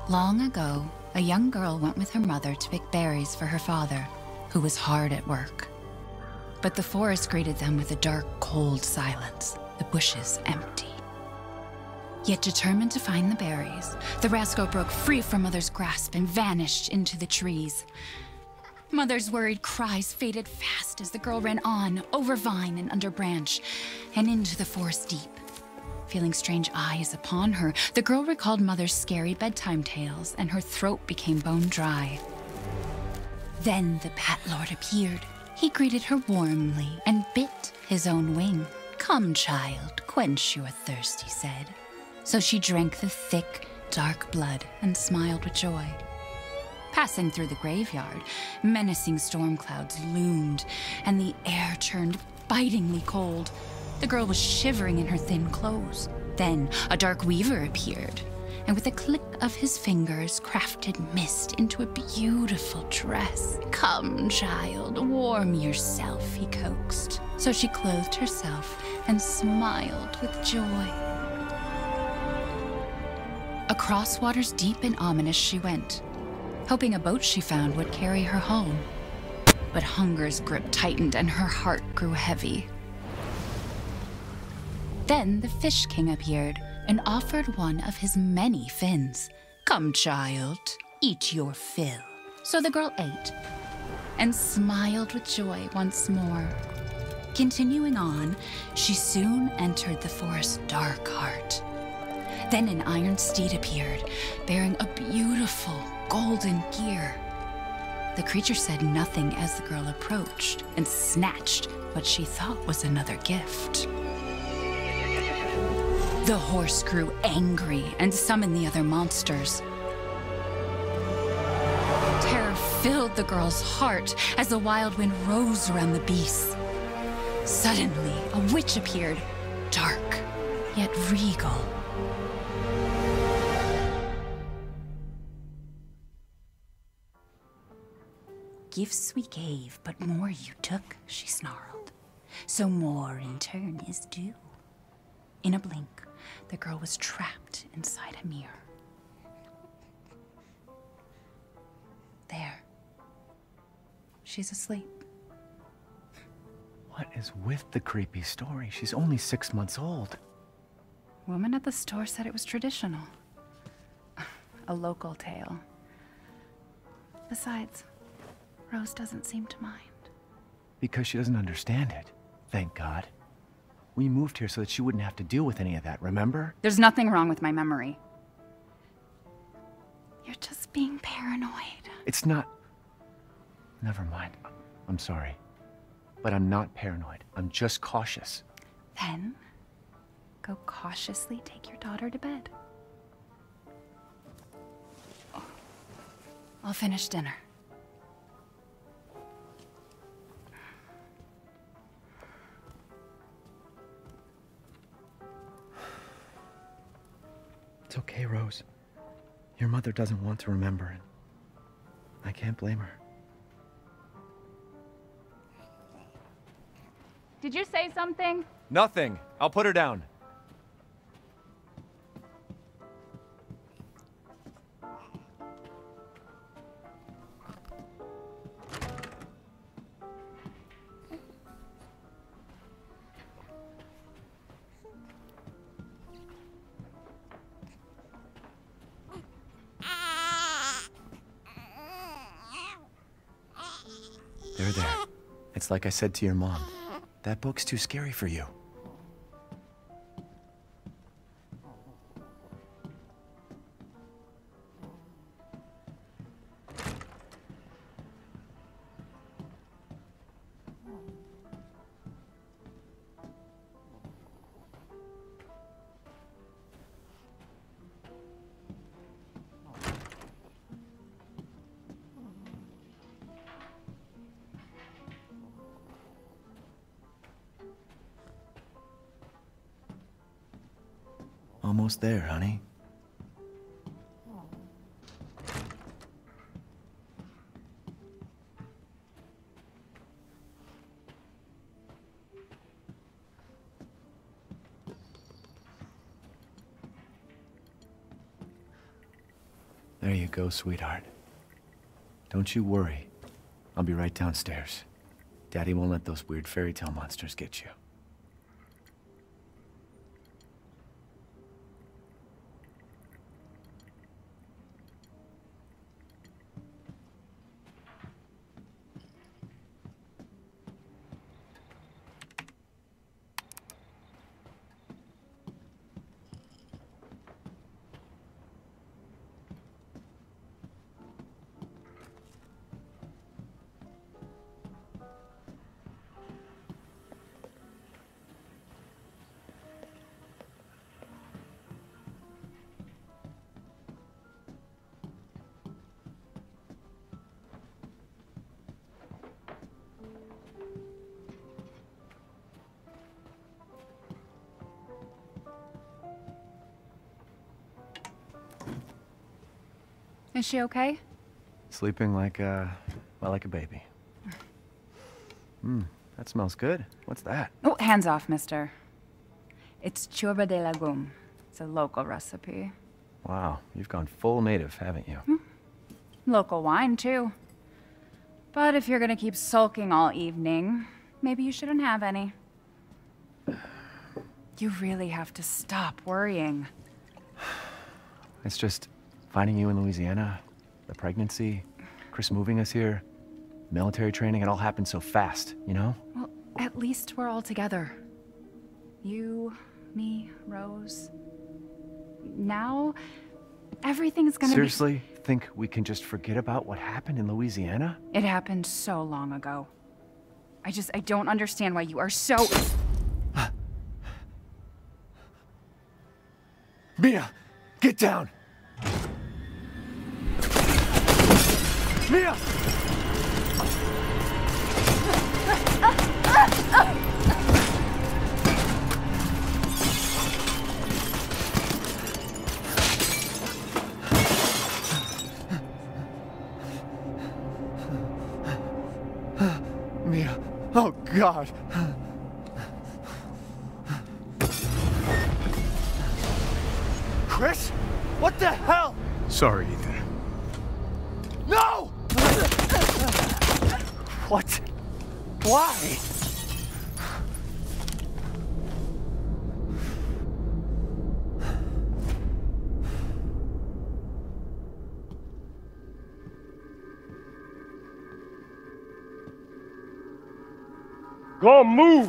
Long ago, a young girl went with her mother to pick berries for her father, who was hard at work. But the forest greeted them with a dark, cold silence, the bushes empty. Yet determined to find the berries, the rascal broke free from Mother's grasp and vanished into the trees. Mother's worried cries faded fast as the girl ran on, over vine and under branch, and into the forest deep. Feeling strange eyes upon her, the girl recalled Mother's scary bedtime tales, and her throat became bone dry. Then the Bat Lord appeared. He greeted her warmly and bit his own wing. "Come, child, quench your thirst," he said. So she drank the thick, dark blood and smiled with joy. Passing through the graveyard, menacing storm clouds loomed, and the air turned bitingly cold. The girl was shivering in her thin clothes. Then a dark weaver appeared, and with a click of his fingers, crafted mist into a beautiful dress. "Come, child, warm yourself," he coaxed. So she clothed herself and smiled with joy. Across waters deep and ominous she went, hoping a boat she found would carry her home. But hunger's grip tightened and her heart grew heavy. Then the Fish King appeared and offered one of his many fins. "Come, child, eat your fill." So the girl ate and smiled with joy once more. Continuing on, she soon entered the forest's dark heart. Then an iron steed appeared, bearing a beautiful golden gear. The creature said nothing as the girl approached and snatched what she thought was another gift. The horse grew angry and summoned the other monsters. Terror filled the girl's heart as the wild wind rose around the beasts. Suddenly, a witch appeared, dark yet regal. "Gifts we gave, but more you took," she snarled. "So more in turn is due." In a blink, the girl was trapped inside a mirror. There. She's asleep. What is with the creepy story? She's only 6 months old. Woman at the store said it was traditional. A local tale. Besides, Rose doesn't seem to mind. Because she doesn't understand it. Thank God. We moved here so that she wouldn't have to deal with any of that, remember? There's nothing wrong with my memory. You're just being paranoid. It's not... Never mind. I'm sorry. But I'm not paranoid. I'm just cautious. Then, go cautiously take your daughter to bed. I'll finish dinner. It's okay, Rose. Your mother doesn't want to remember it. I can't blame her. Did you say something? Nothing. I'll put her down. There. It's like I said to your mom. That book's too scary for you. Almost there, honey. There you go, sweetheart. Don't you worry. I'll be right downstairs. Daddy won't let those weird fairy tale monsters get you. Is she okay? Sleeping like well, like a baby. That smells good. What's that? Oh, hands off, mister. It's churba de legume. It's a local recipe. Wow, you've gone full native, haven't you? Local wine, too. But if you're gonna keep sulking all evening, maybe you shouldn't have any. You really have to stop worrying. It's just finding you in Louisiana, the pregnancy, Chris moving us here, military training, it all happened so fast, you know? Well, at least we're all together. You, me, Rose. Now, everything's gonna Seriously? Think we can just forget about what happened in Louisiana? It happened so long ago. I don't understand why you are so... Mia! Get down! Mia! Mia. Oh, God. Chris? What the hell? Sorry, Ethan. No! What? Why? Go move!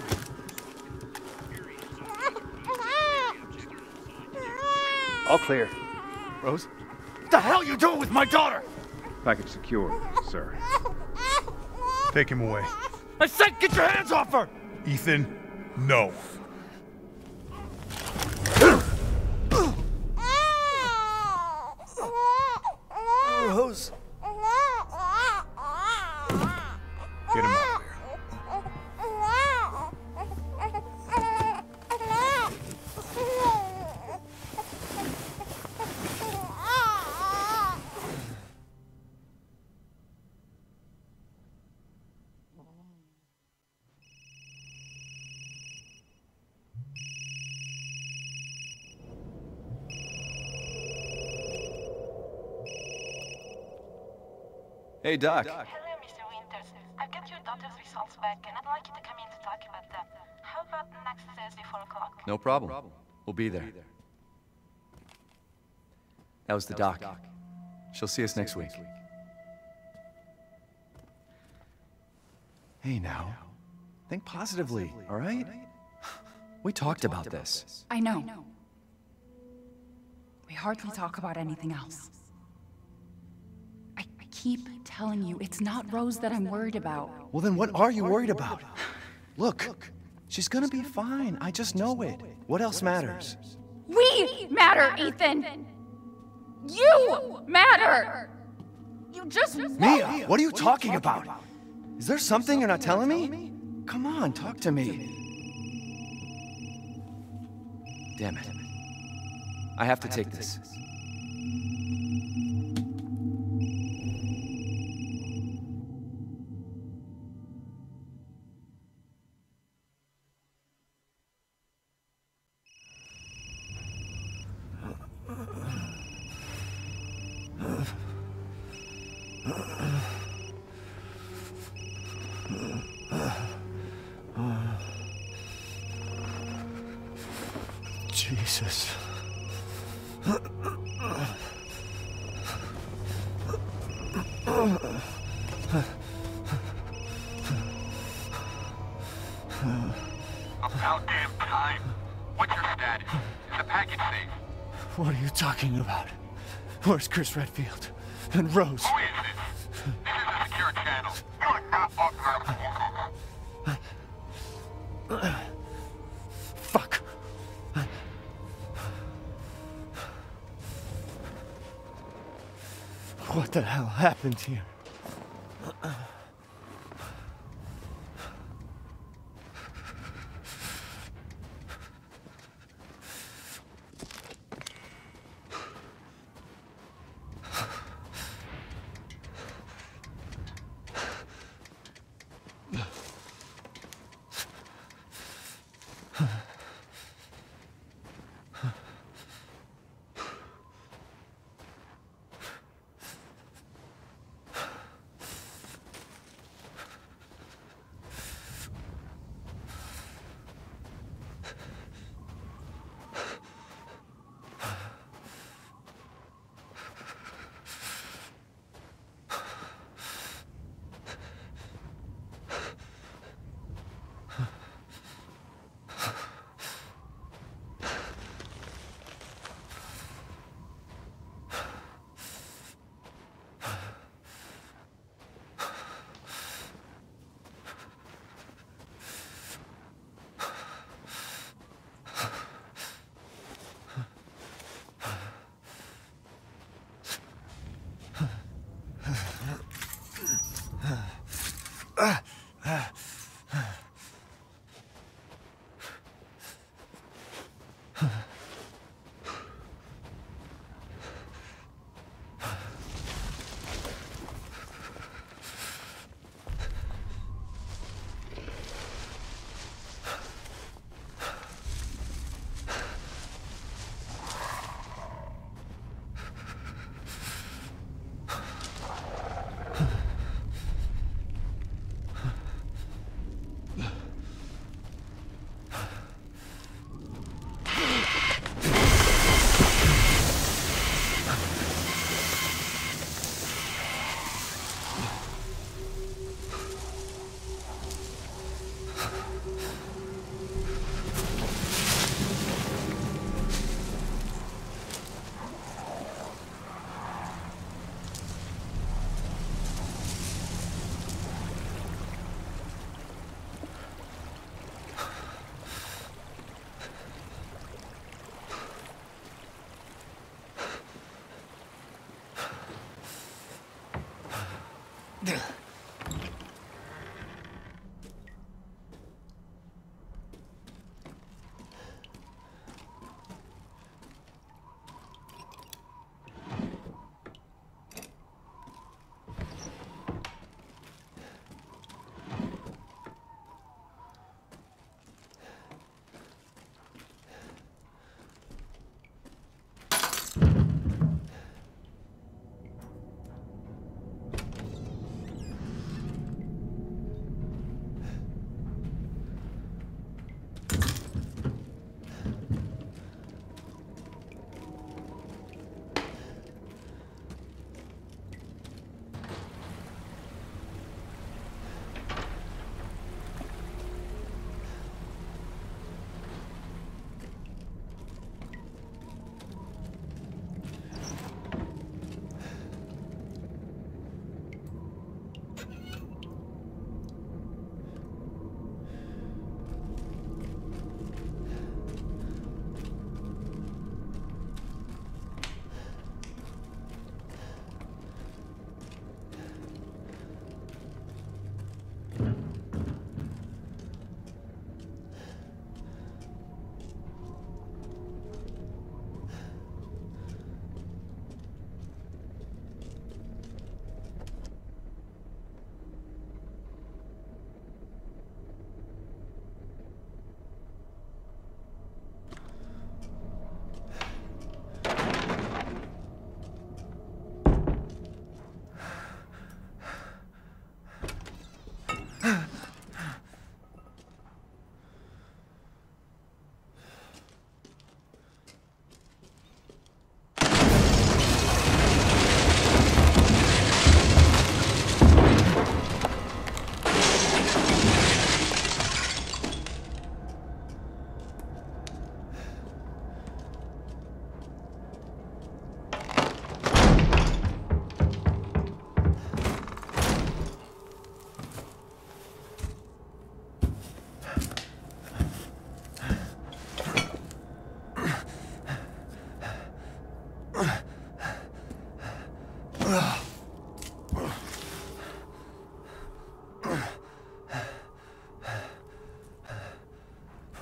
All clear. Rose? What the hell are you doing with my daughter? Package secure, sir. Take him away. I said get your hands off her! Ethan, no. Rose. Get him out there. Hey, Doc. Hello, Mr. Winters. I've got your daughter's results back, and I'd like you to come in to talk about them. How about next Thursday, 4 o'clock? No problem. We'll be there. That was the doc. She'll see us next week. Hey, now. Think positively, all right? We talked about this. I know. We hardly talk about anything else. I keep telling you, it's not Rose that I'm worried about. Well, then what are you worried about? Look, she's gonna be fine. I just know it. What else matters? We matter, Ethan! You matter! You just... Mia, what are you talking about? Is there something you're not telling me? Come on, talk to me. Damn it. I have to take this. Jesus. About damn time. What's your status? Is the package safe? What are you talking about? Where's Chris Redfield? And Rose? Who is this? This is a secure channel. You are not authorized to use it. Fuck. What the hell happened here?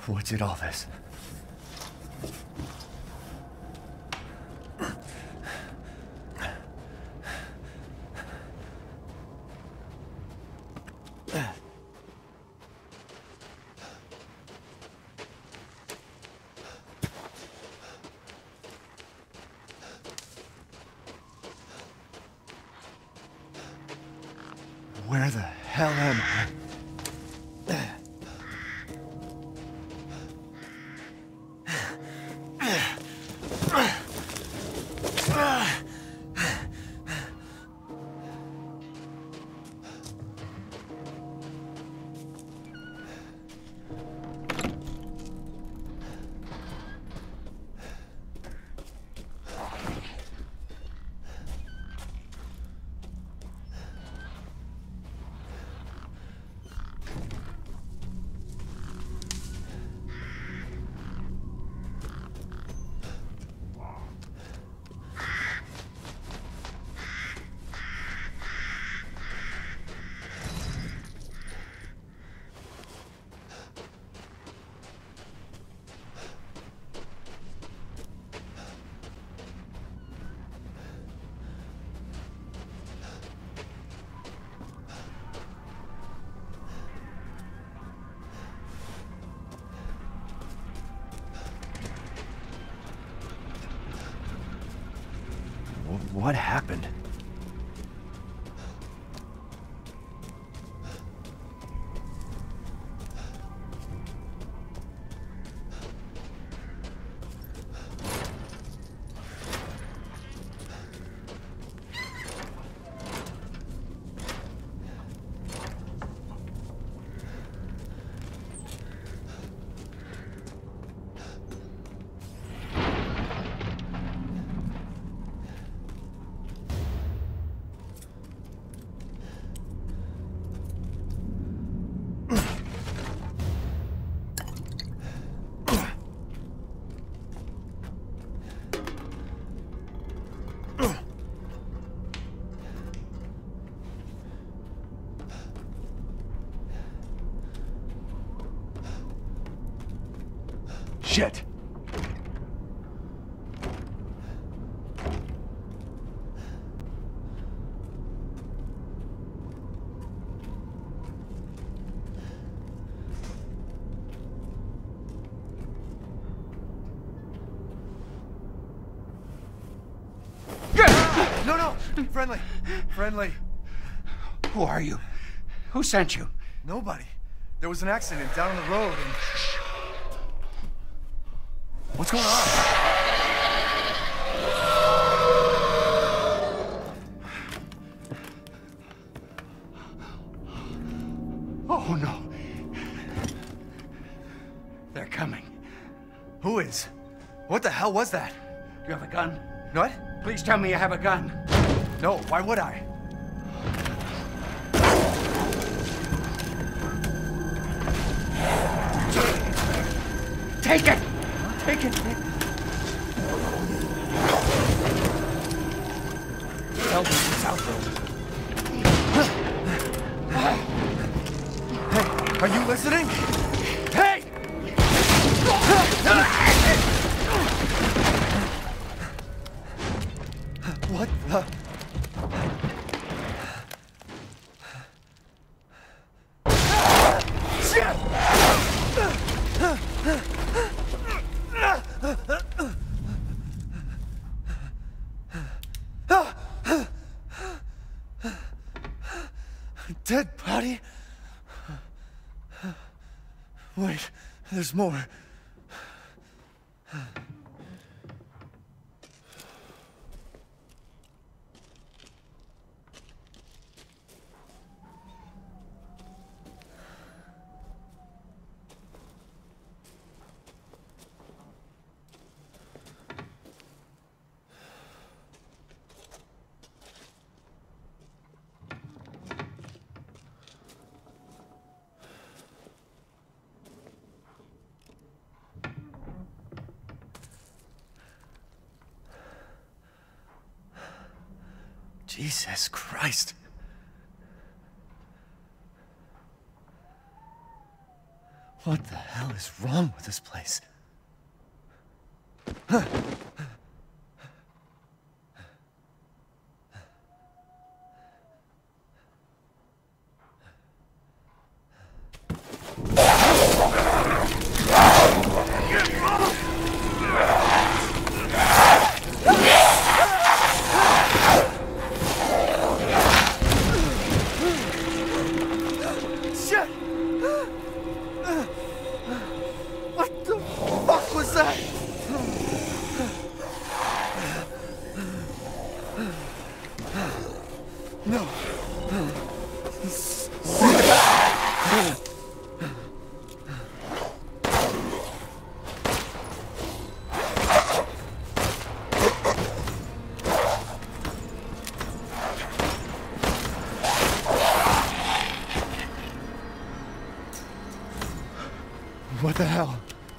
What did all this? Where the hell am I? What happened? Shit! No! Friendly! Friendly! Who are you? Who sent you? Nobody. There was an accident down on the road and... What's going on? Oh, no. They're coming. Who is? What the hell was that? Do you have a gun? What? Please tell me you have a gun. No, why would I? Take it! Take it! Tell me what's out there. Hey, are you listening? Hey! What the? Shit! Dead body? Wait, there's more. Jesus Christ. What the hell is wrong with this place? Shit! What the fuck was that? No. What the hell?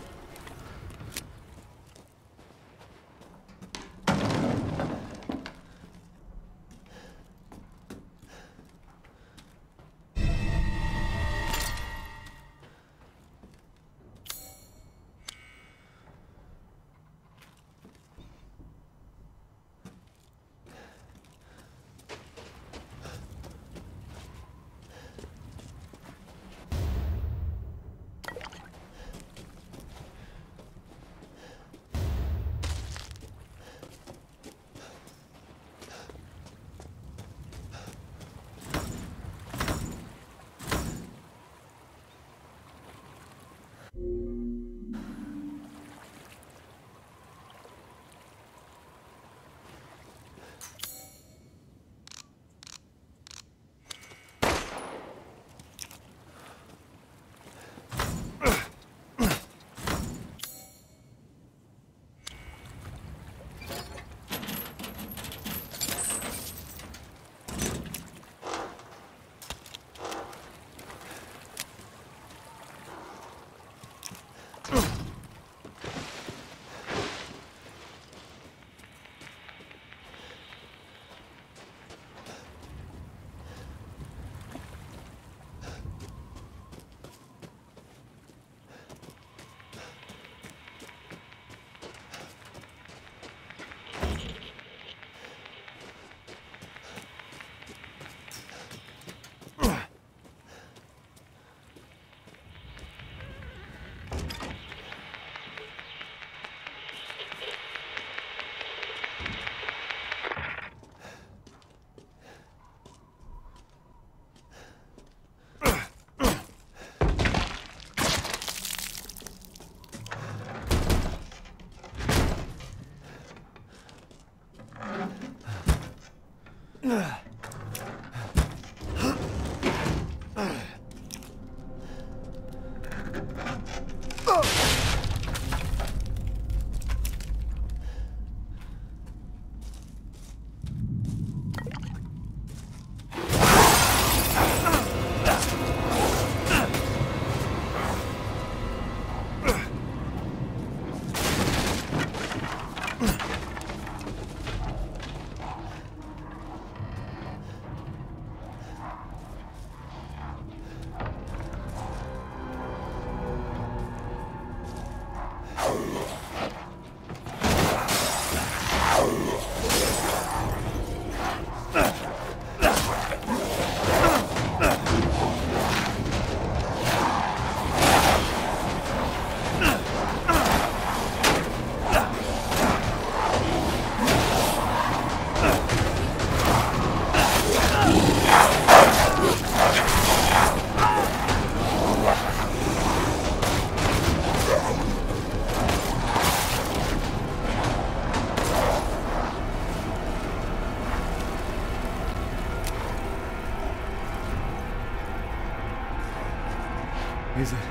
Is it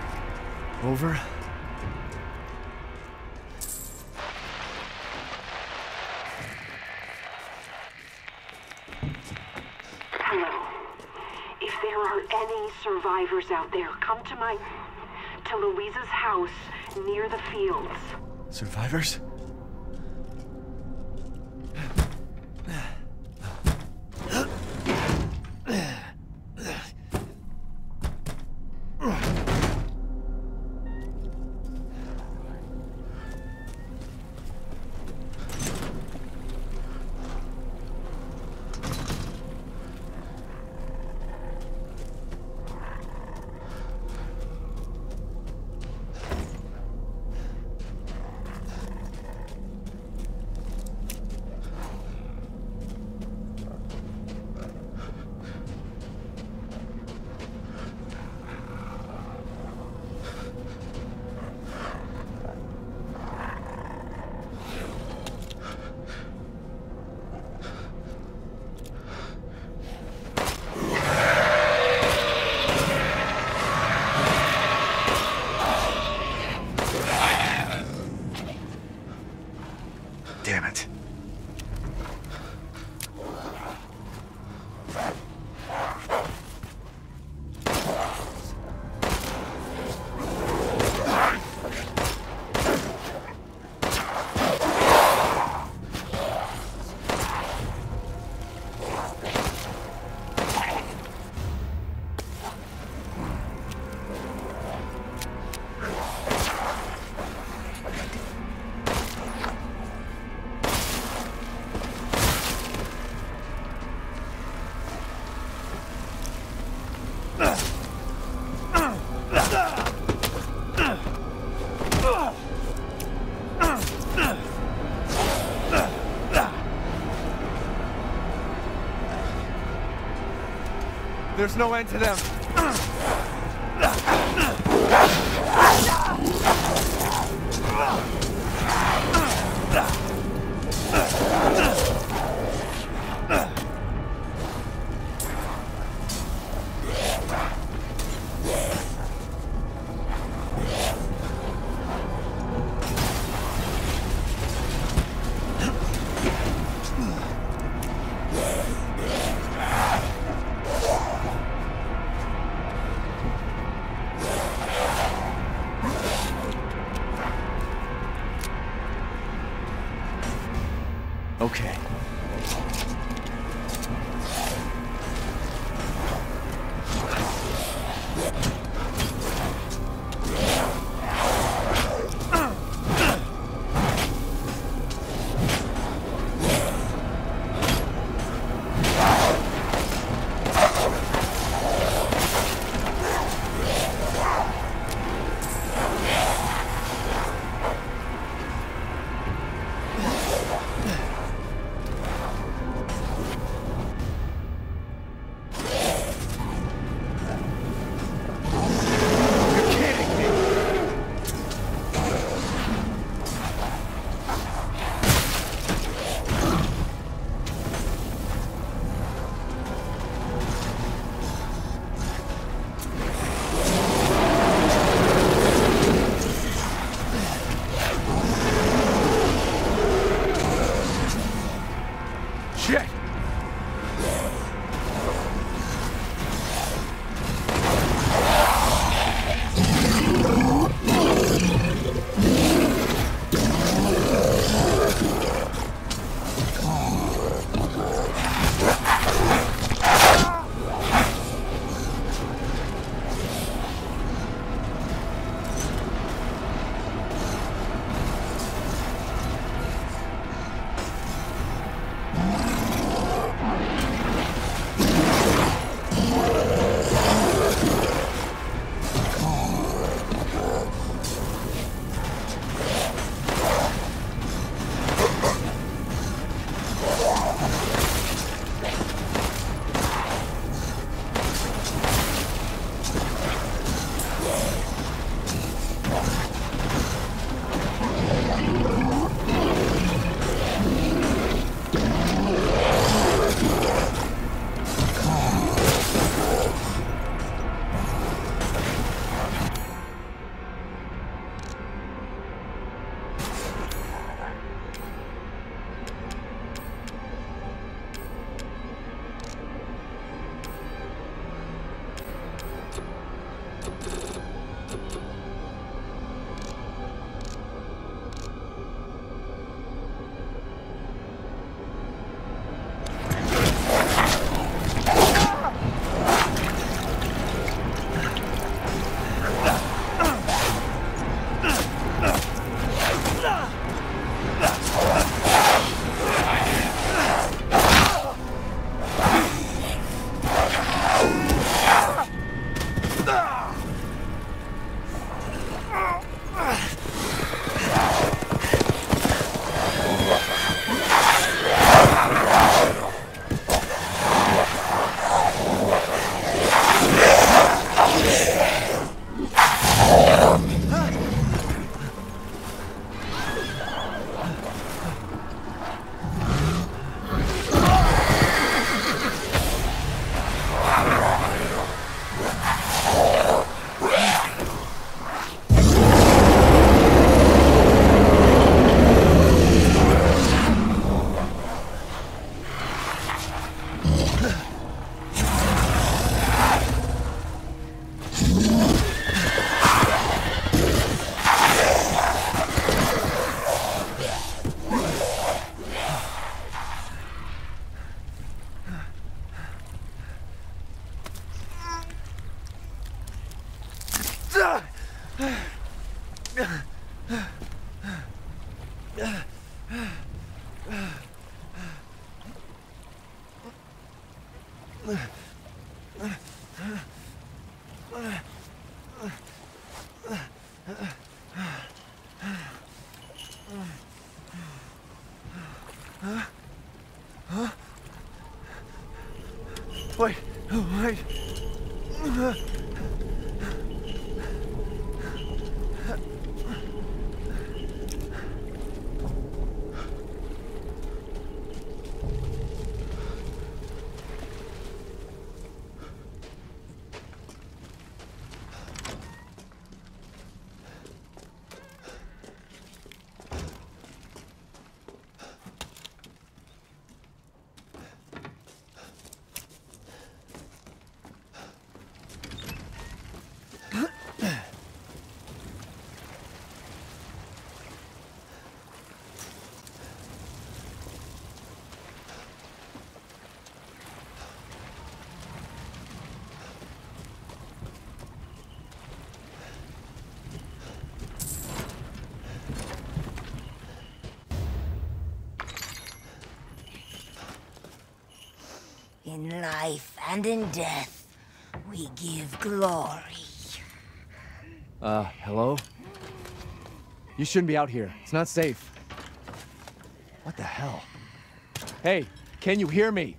over? Hello. If there are any survivors out there, come to Louisa's house near the fields. Survivors? Damn it. There's no end to them. Okay. Wait, wait. In life and in death, we give glory. Hello? You shouldn't be out here. It's not safe. What the hell? Hey, can you hear me?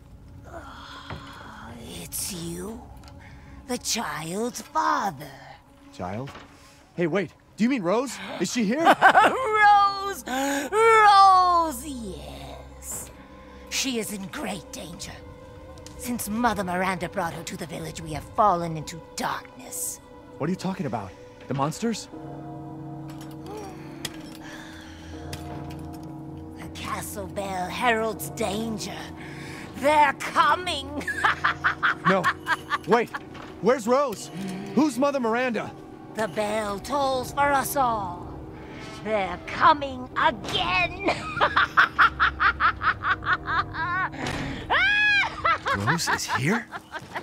It's you, the child's father. Child? Hey, wait. Do you mean Rose? Is she here? Rose! Rose, yes. She is in great danger. Since Mother Miranda brought her to the village, we have fallen into darkness. What are you talking about? The monsters? The castle bell heralds danger. They're coming! No. Wait. Where's Rose? Who's Mother Miranda? The bell tolls for us all. They're coming again! Rose is here?